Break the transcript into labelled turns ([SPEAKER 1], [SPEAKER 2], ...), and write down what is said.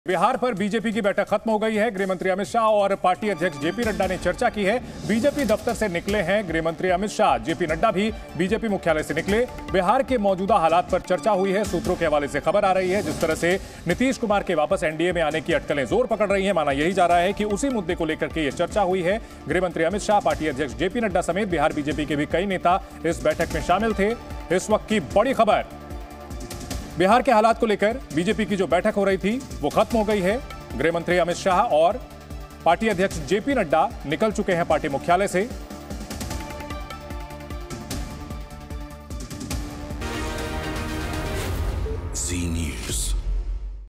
[SPEAKER 1] बिहार पर बीजेपी की बैठक खत्म हो गई है। गृहमंत्री अमित शाह और पार्टी अध्यक्ष जेपी नड्डा ने चर्चा की है। बीजेपी दफ्तर से निकले हैं गृहमंत्री अमित शाह। जेपी नड्डा भी बीजेपी मुख्यालय से निकले। बिहार के मौजूदा हालात पर चर्चा हुई है। सूत्रों के हवाले से खबर आ रही है, जिस तरह से नीतीश कुमार के वापस एनडीए में आने की अटकलें जोर पकड़ रही है, माना यही जा रहा है कि उसी मुद्दे को लेकर के यह चर्चा हुई है। गृहमंत्री अमित शाह, पार्टी अध्यक्ष जेपी नड्डा समेत बिहार बीजेपी के भी कई नेता इस बैठक में शामिल थे। इस वक्त की बड़ी खबर, बिहार के हालात को लेकर बीजेपी की जो बैठक हो रही थी वो खत्म हो गई है। गृहमंत्री अमित शाह और पार्टी अध्यक्ष जेपी नड्डा निकल चुके हैं पार्टी मुख्यालय से।